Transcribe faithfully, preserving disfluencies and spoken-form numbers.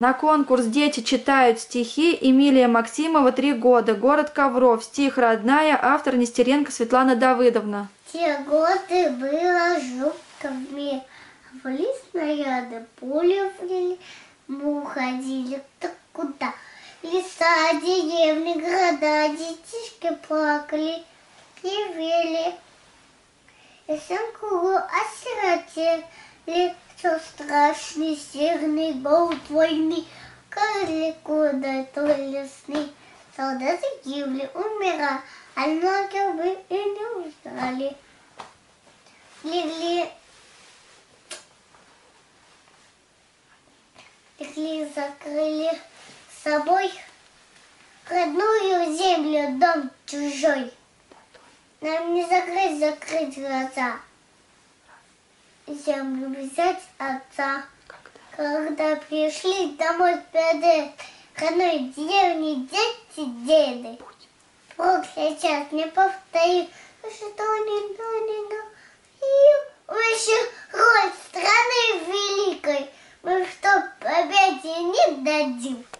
На конкурс «Дети читают стихи» Эмилия Максимова, три года, город Ковров, стих «Родная», автор Нестеренко Светлана Давыдовна. Те годы было жутко в мире, в лес снаряды, пули врели, мы уходили кто куда. Леса, деревни, города, детишки плакали, ревели. И всем кругу осиротели, все страшный серный голод войны, корли куда то лесный. Солдаты гибли, умирали, а многие бы и не узнали. Легли, легли, закрыли с собой родную землю, дом чужой. Нам не закрыть, закрыть глаза, землю взять отца. Когда пришли домой педы, родной деревни дети, деды. Бог сейчас не повторит, что не не выше роль страны великой, мы что победе не дадим.